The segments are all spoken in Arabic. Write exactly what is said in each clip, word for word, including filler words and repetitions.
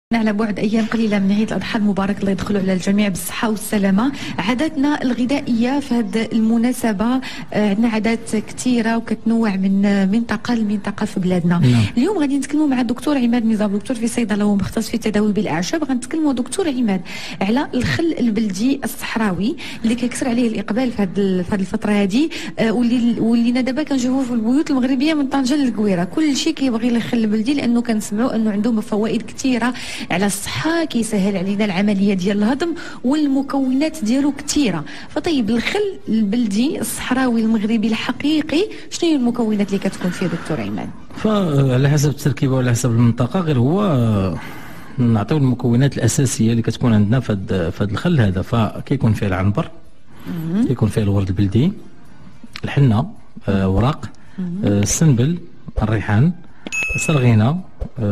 على بعد أيام قليلة من عيد الأضحى المبارك، الله يدخلوا على الجميع بالصحة والسلامة. عاداتنا الغذائية في هذه المناسبة عندنا عادات كثيرة وكتنوع من منطقة لمنطقة في بلادنا. نعم. اليوم غادي نتكلموا مع الدكتور عماد نظام، دكتور في صيدلة ومختص في التداوي بالأعشاب. غنتكلموا دكتور عماد على الخل البلدي الصحراوي اللي كيكثر عليه الإقبال في هذه في هذه الفترة هذه، واللي واللي دابا كنشوفوه في البيوت المغربية من طنجة للقويرة. كل شيء كيبغي الخل البلدي لأنه كنسمعوا أنه عنده فوائد كثيرة على الصحة، كيسهل علينا العملية ديال الهضم والمكونات ديالو كثيرة. فطيب الخل البلدي الصحراوي المغربي الحقيقي شنو هي المكونات اللي كتكون فيه دكتور عماد؟ فعلى حسب التركيبة وعلى حسب المنطقة، غير هو نعطيو المكونات الأساسية اللي كتكون عندنا في هذا الخل هذا. فكيكون فيه العنبر، كيكون فيه الورد البلدي، الحنة، آه وراق، آه السنبل، الريحان، السرغينة،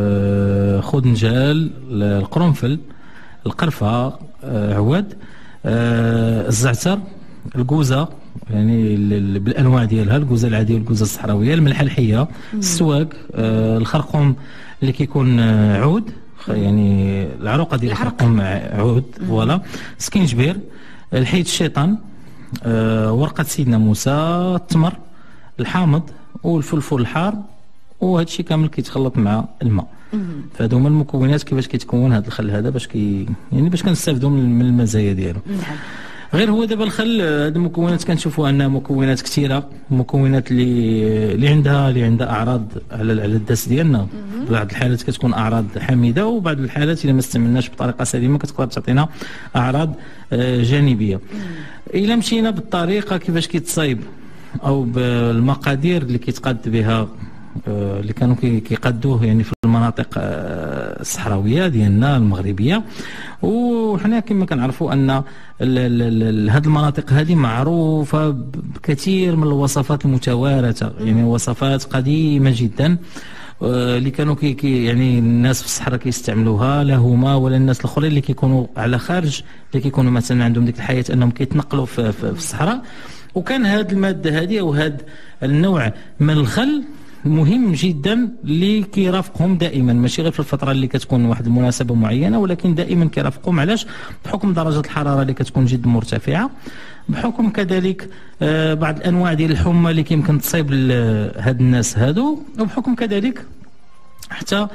آه خدنجال، القرنفل، القرفة، آه عواد، آه الزعتر، الكوزة يعني بالانواع ديالها، الكوزة العادية والكوزة الصحراوية، الملحة الحية، السواق، آه الخرقوم اللي كيكون آه عود، يعني العروقة ديال الخرقوم عود، فوالا، سكينجبير، الحيد الشيطان، آه ورقة سيدنا موسى، التمر، الحامض والفلفل الحار، وهذا الشيء كامل كيتخلط مع الماء. فهادو هما المكونات كيفاش كيتكون هذا الخل هذا باش كي يعني باش كنستافدوا من المزايا ديالو. نعم. غير هو دابا الخل هاد المكونات كنشوفوا انها مكونات كثيره، مكونات اللي اللي عندها اللي عندها اعراض على على الداس ديالنا. في بعض الحالات كتكون اعراض حميده، وبعض الحالات اذا ما استعملناش بطريقه سليمه كتقدر تعطينا اعراض جانبيه. الا مشينا بالطريقه كيفاش كيتصايب او بالمقادير اللي كيتقاد بها اللي كانوا كيقادوه يعني في المناطق الصحراويه ديالنا المغربيه، وحنا كما كنعرفوا ان هذه المناطق هذه معروفه بكثير من الوصفات المتوارثه، يعني وصفات قديمه جدا اللي كانوا كي كي يعني الناس في الصحراء كيستعملوها، لا هما ولا الناس الاخرين اللي كيكونوا على خارج، اللي كيكونوا مثلا عندهم ديك الحياه انهم كيتنقلوا في, في, في الصحراء. وكان هذه الماده هذه او هذا النوع من الخل مهم جدا اللي كيرافقهم دائما، ماشي غير في الفتره اللي كتكون واحد المناسبه معينه، ولكن دائما كيرافقهم. علاش؟ بحكم درجه الحراره اللي كتكون جد مرتفعه، بحكم كذلك آه بعض الانواع ديال الحمى اللي كيمكن تصيب هاد الناس هادو، وبحكم كذلك حتى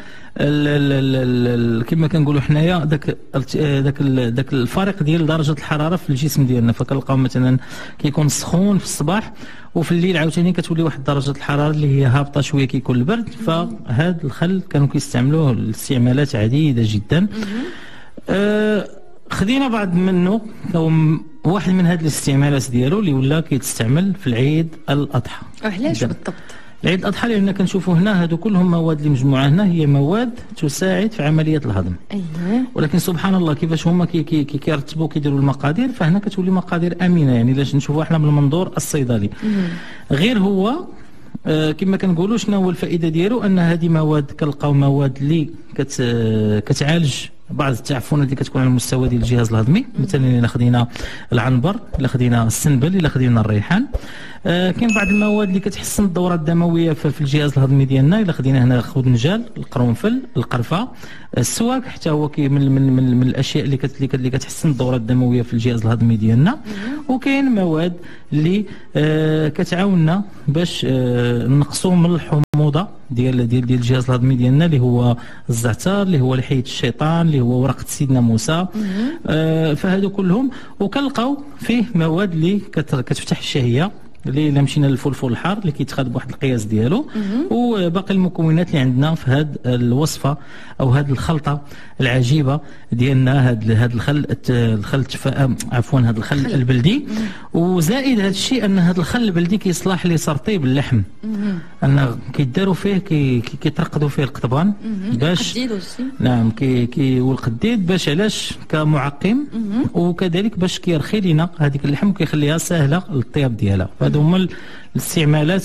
كما كنقولوا حنايا داك داك داك الفارق ديال درجه الحراره في الجسم ديالنا. فكنلقاو مثلا كيكون سخون في الصباح، وفي الليل عاوتاني كتولي واحد درجه الحراره اللي هي هابطه شويه، كيكون البرد. فهذا الخل كانوا كيستعملوه لاستعمالات عديده جدا. آه خدينا بعض منه او واحد من هذه الاستعمالات ديالو اللي ولا كيتستعمل في العيد الاضحى. وعلاش بالضبط؟ العيد الاضحى لان كنشوفوا هنا هادو كلهم مواد اللي مجموعه هنا هي مواد تساعد في عمليه الهضم. اييه. ولكن سبحان الله كيفاش هما كي كي كيرتبوا كيديروا المقادير، فهنا كتولي مقادير امنه، يعني لاش نشوفوا احنا من المنظور الصيدلي. مم. غير هو آه كما كنقولوا شنو هو الفائده ديالو، ان هذه مواد كنلقاو مواد اللي كت آه كتعالج بعض التعفنات اللي كتكون على المستوى ديال الجهاز الهضمي. مثلا الا خدينا العنبر، الا خدينا السنبل، الا خدينا الريحان، آه كاين بعض المواد اللي كتحسن الدوره الدمويه في الجهاز الهضمي ديالنا. الا خدينا هنا خدنجال، القرنفل، القرفه، السواق حتى هو كي من من من, من الاشياء اللي كت اللي كتحسن الدوره الدمويه في الجهاز الهضمي ديالنا. وكاين مواد اللي آه كتعاوننا باش آه نقصوا من الحموضه ديال ديال ديال الجهاز الهضمي ديالنا، اللي هو الزعتر، اللي هو لحيه الشيطان، اللي هو ورقه سيدنا موسى. آه فهادو كلهم. وكنلقاو فيه مواد اللي كتفتح الشهيه، اللي الا مشينا للفلفل الحار اللي كيتخاد بواحد القياس ديالو. وباقي المكونات اللي عندنا في هذه الوصفه او هذه الخلطه العجيبه ديالنا، هذا هذا الخل الخل التفاء عفوا هذا الخل البلدي. وزائد هذا الشيء ان هذا الخل البلدي كيصلح لسرطيب اللحم، ان كيداروا فيه كي كيترقدوا فيه القضبان باش نعم كي كي والقديد باش علاش كمعقم، وكذلك باش كيرخي لنا هذيك اللحم وكيخليها سهله للطياب ديالها. هادو هما الاستعمالات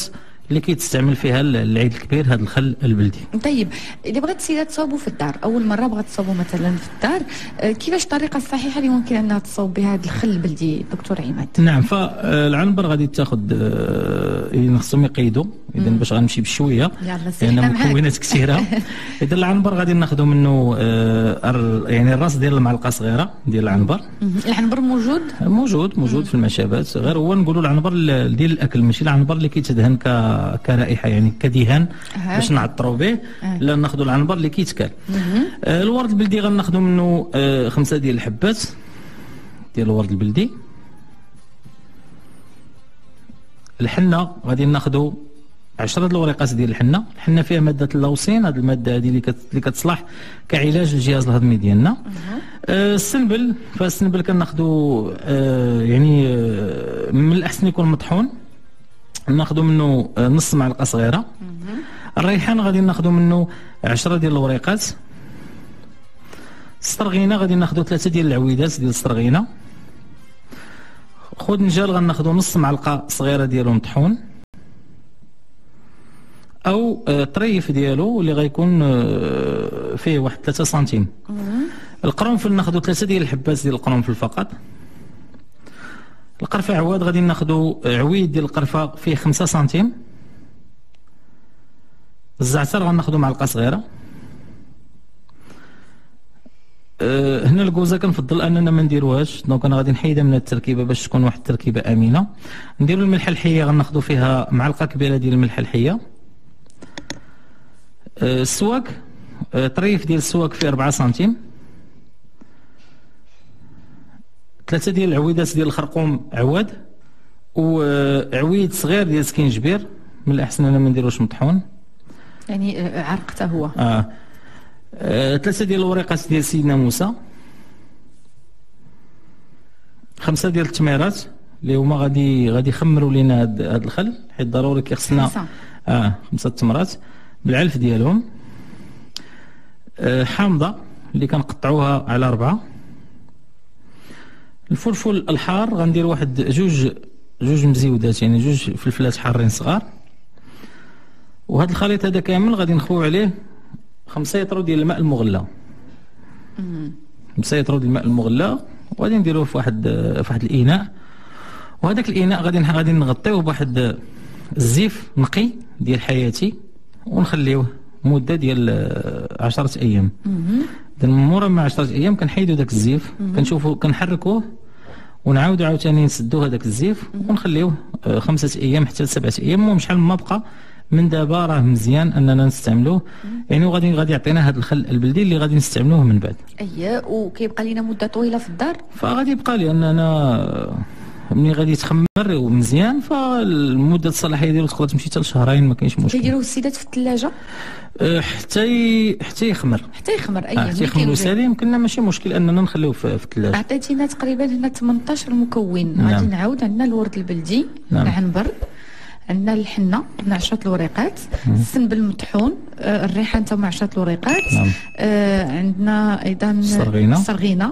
اللي كيتستعمل فيها العيد الكبير هذا الخل البلدي. طيب اللي بغات السيده تصاوبوا في الدار، اول مره بغات تصاوبوا مثلا في الدار، آه كيفاش الطريقه الصحيحه اللي ممكن انها تصاوب بها هذا الخل البلدي دكتور عماد؟ نعم، فالعنبر غادي تاخذ آه خصهم يقيدوا اذا باش غنمشي بشويه لان مكونات كثيره. اذا العنبر غادي ناخذوا منه آه يعني الراس ديال المعلقه صغيره ديال العنبر. العنبر موجود موجود موجود في المشابات، غير هو نقولوا العنبر ديال الاكل ماشي العنبر اللي كيتدهن ك كرائحه يعني كدهان باش نعطروا به. أه. لا ناخذوا العنبر اللي كيتكال. آه الورد البلدي غناخذوا منه آه خمسه ديال الحبات ديال الورد البلدي. الحنه غادي ناخذوا عشرة د الوريقات ديال الحنه. الحنه فيها ماده اللوسين، هذه الماده هذه اللي, كت... اللي كتصلح كعلاج للجهاز الهضمي ديالنا. أه. آه السنبل، فالسنبل كناخذوا آه يعني آه من الاحسن يكون مطحون، ناخذوا منه نص معلقه صغيره. الريحان غادي ناخذوا منه عشرة ديال الوريقات. السرغينه غادي ناخذوا ثلاثه ديال العويدات ديال السرغينه. خدنجال غناخذوا نص معلقه صغيره ديالو مطحون او طريف ديالو اللي غيكون فيه واحد ثلاثة سنتيم. القرنفل ناخذوا ثلاثه ديال الحبات ديال القرنفل فقط. القرفه عواد غادي ناخذوا عويد ديال القرفه فيه خمسة سنتيم. الزعتر غناخذوا معلقه صغيره. أه هنا الكوزه كنفضل اننا ما نديروهاش، دونك انا غادي نحيدها من التركيبه باش تكون واحد التركيبه امنه. نديروا الملح الحيه، غناخذوا فيها معلقه كبيره ديال الملح الحيه. أه السواك، أه طريف ديال السواك فيه أربعة سنتيم. ثلاثه ديال العويدات ديال الخرقوم عواد، وعويد صغير ديال سكينجبير، من الاحسن انا ما نديروش مطحون يعني عرقته هو. اه, آه. ثلاثه ديال الوريقات ديال سيدنا موسى. خمسه ديال التميرات اللي هما غادي غادي يخمروا لينا هذا الخل، حيت ضروري كيخصنا اه خمسه تمرات بالعلف ديالهم. آه حامضه اللي كنقطعوها على اربعه. الفلفل الحار غندير واحد جوج جوج مزيودات، يعني جوج فلفلات حارين صغار. وهذا الخليط هذا كامل غادي نخويو عليه خمسة يطرو ديال الماء المغلى. خمسة يطرو ديال الماء المغلى وغادي نديروه في واحد في واحد الاناء، وهذاك الاناء غادي غادي نغطيوه بواحد الزيف نقي ديال حياتي ونخليوه مده ديال عشرة ايام. اذا مورا ما عشرة ايام كنحيدوا داك الزيف، كنشوفوا كنحركوه ونعاودوا عاوتاني نسدوا هذاك الزيف ونخليوه خمسة ايام حتى لسبعة ايام. المهم شحال ما بقى من دابا راه مزيان اننا نستعملوه، يعني وغادي غادي يعطينا هذا الخل البلدي اللي غادي نستعملوه من بعد. اييه، وكيبقى لينا مده طويله في الدار. فغادي يبقى لاننا ملي غادي يتخمر ومزيان فالمده الصلاحيه ديالو تقدر تمشي حتى لشهرين، ما كاينش مشكل. كيديروه السيدات في الثلاجه حتى ي... حتى يخمر حتى يخمر اي حتى يخمر سالي. يمكننا ماشي مشكل اننا نخليوه في الثلاجه. عطيتينا تقريبا هنا ثمنطاش مكون. غادي نعم. نعاود عندنا الورد البلدي، نعم. العنبر، عندنا الحنه عندنا عشرة الوريقات، السنبل المطحون، آه الريحان حتى مع عشرة الوريقات، نعم. آه عندنا ايضا السرغينه السرغينه،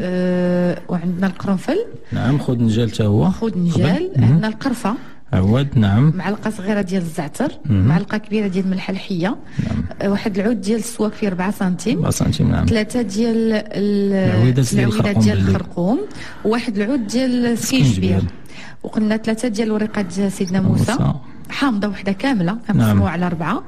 آه وعندنا القرنفل، نعم. خدنجال حتى هو خدنجال، عندنا القرفه عواد، نعم. معلقه صغيره ديال الزعتر، معلقه كبيره ديال الملح الحيه، نعم. آه واحد العود ديال السواك فيه أربعة سنتيم، أربعة سنتيم، نعم. ثلاثه ديال العويدات ديال الخرقوم، وواحد العود ديال السكينجبير، وقلنا ثلاثه ديال الوريقات ديال سيدنا موسى، موسى. حامضه وحده كامله كنقسموها نعم. على اربعه.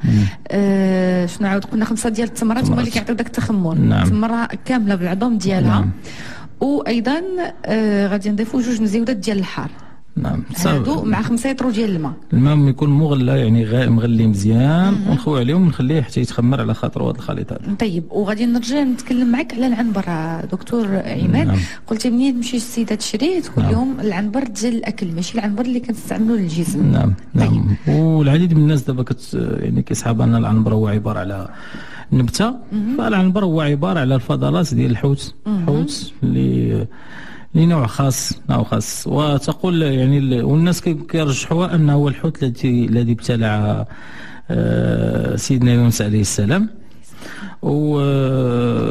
آه شنو عاود قلنا خمسه ديال التمرات هما اللي كيعطيو داك التخمر، نعم. تمره كامله بالعظم ديالها، نعم. وايضا آه غادي نضيفوا جوج مزيودات ديال الحار، نعم. هادو مع خمسة يطرو ديال الماء. الماء يكون مغلى يعني غا مغلي مزيان، ونخوي عليهم ونخليه حتى يتخمر على خاطر هذا الخليط هذا. طيب، وغادي نرجع نتكلم معك على العنبر دكتور عماد. نعم. قلتي منين تمشي السيده تشري تقول لهم نعم. العنبر ديال الاكل ماشي العنبر اللي كنستعملوا للجسم. نعم. طيب. نعم. والعديد من الناس دابا كت يعني كيصحاب ان العنبر هو عباره على نبته، فالعنبر هو عباره على الفضلات ديال الحوت، الحوت اللي لنوع خاص نوع خاص وتقول يعني والناس كيرجحوها انه هو الحوت الذي الذي ابتلع سيدنا يونس عليه السلام. وهذا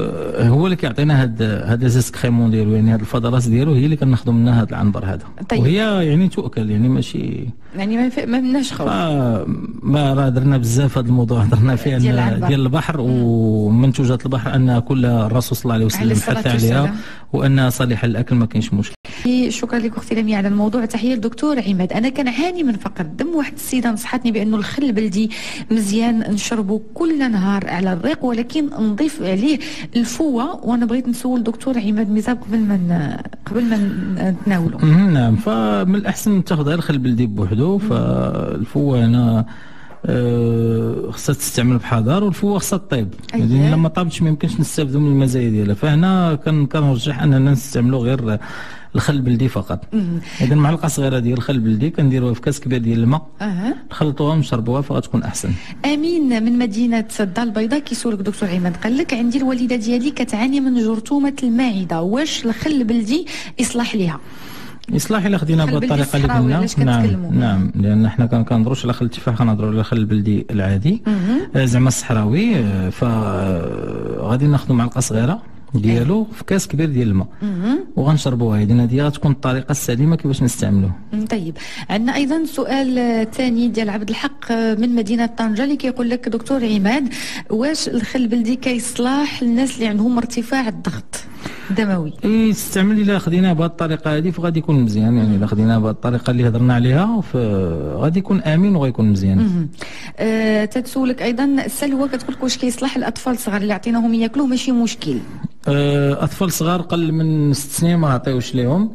هو اللي كيعطينا هاد هاد ليزيس كريمون ديالو، يعني هاد الفضلات ديالو هي اللي كناخذوا منها هاد العنبر هذا. طيب. وهي يعني تؤكل، يعني ماشي يعني ما, ما مناش خوف. ما راه درنا بزاف هذا الموضوع، هضرنا فيه ديال, ديال البحر ومنتوجات البحر، ان كل الرسول صلى الله عليه وسلم حث عليها وانها صالحه للاكل، ما كاينش مشكل. شكرا لك اختي لمياء على الموضوع. تحيه للدكتور عماد. انا كنعاني من فقر الدم، واحد السيده نصحتني بانه الخل البلدي مزيان نشربه كل نهار على الريق، ولكن نضيف عليه الفوه، وانا بغيت نسول دكتور عماد ميزاب قبل ما قبل ما نتناولوا. نعم، فمن الاحسن تاخذ الخل البلدي بوحدو. فالفوه هنا أه خصها تستعمل بحذر، والفوه خصها طيب. يعني لما طابتش ما يمكنش نستافدوا من المزايا ديالها، فهنا كنرجح اننا نستعملوا غير الخل البلدي فقط. اذا معلقه صغيره ديال الخل البلدي كنديروها في كاس كبير ديال الماء، أه. نخلطوها ونشربوها فغتكون احسن. امين من مدينه الدار البيضاء كيسولك دكتور عماد، قال لك عندي الوالده ديالي كتعاني من جرثومه المعده، واش الخل البلدي يصلح ليها؟ يصلح الا خدينا بهذه الطريقه اللي قلنا. نعم نعم، لان حنا كنهضروش على خل التفاح، كنهضروا على الخل البلدي العادي زعما الصحراوي. فغادي ناخذوا معلقه صغيره ديالو في كاس كبير ديال الماء وغنشربوها. اذا هذه غتكون الطريقه السليمه كيفاش نستعملوه. طيب، عندنا ايضا سؤال ثاني ديال عبد الحق من مدينه طنجه اللي كيقول لك دكتور عماد، واش الخل البلدي كيصلح للناس اللي عندهم ارتفاع الضغط الدموي؟ اي استعمل الا خديناه بهذه الطريقه هذه فغادي يكون مزيان. يعني الا خديناه بهذه الطريقه اللي هضرنا عليها فغادي يكون امين وغيكون مزيان. أه تتسولك ايضا سلوى كتقول لك واش كيصلح الاطفال الصغار اللي عطيناهم ياكلوه ماشي مشكل؟ اطفال صغار قل من ست سنين ما عطيوش ليهم،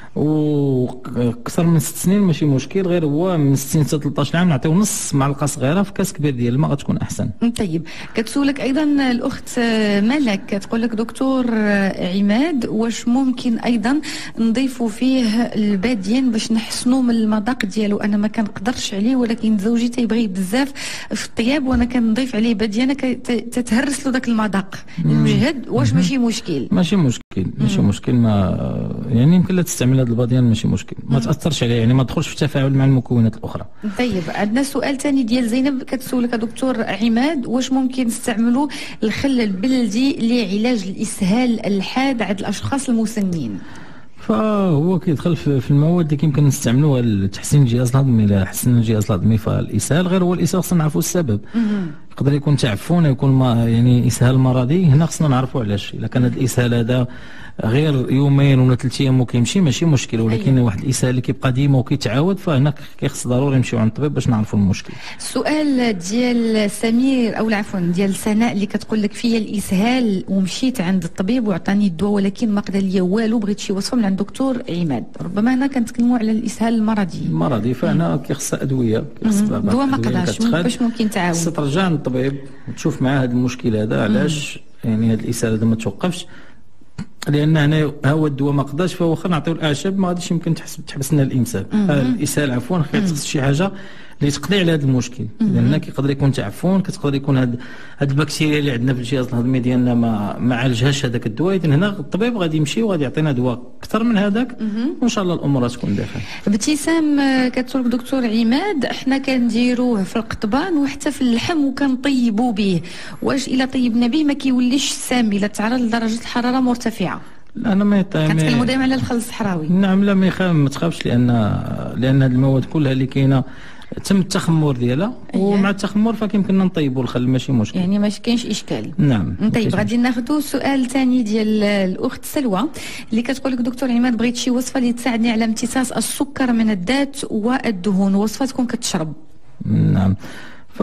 وكثر من ست سنين ماشي مشكل، غير هو من ست سنين حتى ثلاثطاش عام نعطيو نص معلقه صغيره في كاس كبير ديال الماء غتكون احسن. طيب، كتسولك ايضا الاخت ملك كتقول لك دكتور عماد، واش ممكن ايضا نضيفوا فيه الباديان باش نحسنوا من المذاق ديالو؟ انا ما كنقدرش عليه، ولكن زوجي تيبغيه بزاف في الطياب، وانا كنضيف عليه باديانه تتهرس له داك المذاق المجهد. واش ماشي مشكل؟ ماشي مشكل ماشي مشكل، ما يعني يمكن لا تستعمل هذا الباديان ماشي مشكل، ما تاثرش عليه، يعني ما تدخلش في تفاعل مع المكونات الاخرى. طيب، عندنا سؤال ثاني ديال زينب كتسولك دكتور عماد، واش ممكن نستعملوا الخل البلدي لعلاج الاسهال الحاد عند الاشخاص المسنين؟ فهو كيدخل في المواد اللي كيمكن نستعملوها لتحسين الجهاز الهضمي. الا حسن الجهاز الهضمي فالاسهال، غير هو الاسهال خصنا نعرفوا السبب. يقدر يكون تعفن، يكون ما يعني اسهال مرضي، هنا خصنا نعرفوا علاش. الا كان هذا الاسهال هذا غير يومين ولا ثلاث ايام وكيمشي ماشي مشكل، ولكن أيوة. واحد الاسهال اللي كيبقى ديما وكيتعاود، فهنا كيخص ضروري نمشيو عند الطبيب باش نعرفوا المشكل. السؤال ديال سمير او عفوا ديال سناء اللي كتقول لك فيا الاسهال ومشيت عند الطبيب وعطاني الدواء ولكن ما قدر لي والو، بغيت شي وصفه من عند الدكتور عماد. ربما هنا كنتكلموا على الاسهال المرضي. المرضي فهنا كيخصها ادويه، كيخصها الدواء ما قدرش، باش ممكن تعاون؟ خصها ترجع عند الطبيب وتشوف معاه هذا المشكل هذا علاش يعني هذا الاسهال هذا ما توقفش. لان هنا هو الدواء ما قداش، فهو خا نعطيو الاعشاب ما غاديش يمكن تحس تحبس لنا الامساك آه الاسهال عفوا. خص شي حاجه اللي تقضي على هذا المشكل، لان كيقدر يكون تعفن، كتقدر يكون هاد هاد البكتيريا اللي عندنا في الجهاز الهضمي ديالنا ما ما عالجهاش هذاك الدواء. اذا هنا الطبيب غادي يمشي وغادي يعطينا دواء اكثر من هذاك، وان شاء الله الامور غتكون داخل. ابتسام كتقول دكتور عماد، احنا كنديروه في القطبان وحتى في اللحم وكنطيبوا به، واش الا طيبنا به ما كيوليش سام الا تعرض لدرجه الحراره مرتفعه؟ لا انا ما كنتكلموا دائما على الخل الصحراوي. نعم، لا ما يخاف ما تخافش، لان لان هذه المواد كلها اللي كاينه تم التخمر ديالها. أيه. ومع التخمر فكيمكننا نطيبوا الخل ماشي مشكل، يعني ما كاينش اشكال. نعم. طيب، غادي ناخذوا سؤال ثاني ديال الاخت سلوى اللي كتقول لك دكتور عماد، بغيت شي وصفه اللي تساعدني على امتصاص السكر من الذات والدهون، وصفه تكون كتشرب. نعم، ف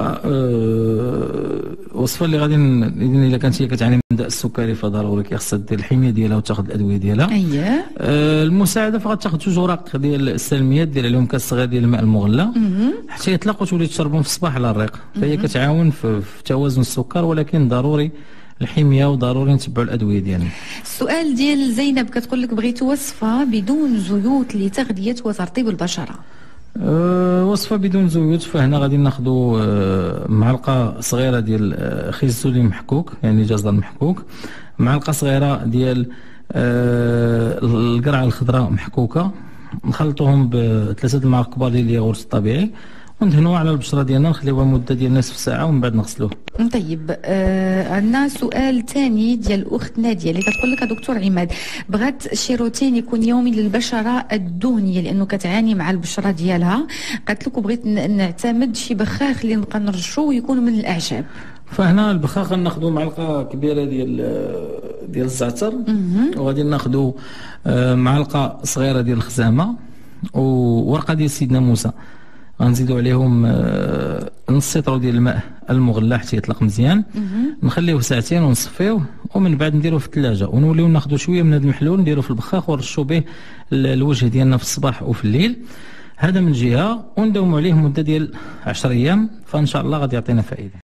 وصفه اللي غادي اذا كانت هي كتعاني من داء السكري فضروري كيخصها دير الحميه ديالها وتاخذ الادويه ديالها. اييه. آه المساعده فغتاخذ جوج اوراق ديال السلميات، دير عليهم كاس صغير ديال الماء المغلى حتى يطلق وتولي تشربهم في الصباح على الريق، فهي كتعاون في, في توازن السكر، ولكن ضروري الحميه وضروري نتبعوا الادويه ديالنا. السؤال ديال زينب كتقول لك بغيت وصفه بدون زيوت لتغذيه وترطيب البشره. أه وصفه بدون زيوت، فهنا غادي ناخذوا أه معلقه صغيره ديال أه خيزولي محكوك، يعني جزر محكوك، معلقه صغيره ديال أه القرعه الخضراء محكوكه، نخلطوهم بثلاثه المعالق كبار ديال الياغورت الطبيعي وندهنوه على البشره ديالنا، نخليوها مده ديال نصف ساعه ومن بعد نغسلوه. طيب آه عندنا سؤال ثاني ديال الاخت ناديه اللي كتقول لك دكتور عماد، بغات شي روتين يكون يومي للبشره الدهنيه لانه كتعاني مع البشره ديالها، قالت لك وبغيت نعتمد شي بخاخ اللي نبقى نرشو ويكون من الاعشاب. فهنا البخاخ ناخذوا معلقه كبيره ديال ديال الزعتر، وغادي ناخذوا معلقه صغيره ديال الخزامه وورقه ديال سيدنا موسى، غنزيدوا عليهم نص لتر ديال الماء المغلى حتى يطلق مزيان، نخليوه ساعتين ونصفيوه ومن بعد نديروه في الثلاجه، ونوليو ناخذوا شويه من هذا المحلول نديروه في البخاخ ونرشوا به الوجه ديالنا في الصباح وفي الليل. هذا من جهه، ونداوموا عليه مده ديال عشرة ايام، فان شاء الله غادي يعطينا فائده.